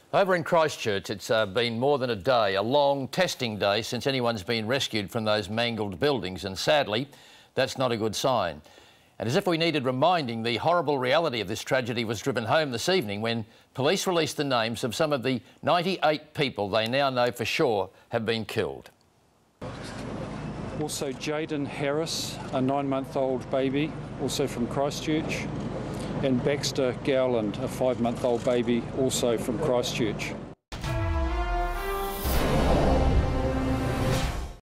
Over in Christchurch, it's been more than a day, a long testing day since anyone's been rescued from those mangled buildings, and sadly, that's not a good sign. And as if we needed reminding, the horrible reality of this tragedy was driven home this evening when police released the names of some of the 98 people they now know for sure have been killed. Also Jaden Harris, a 9-month-old baby, also from Christchurch, and Baxter Gowland, a 5-month-old baby, also from Christchurch.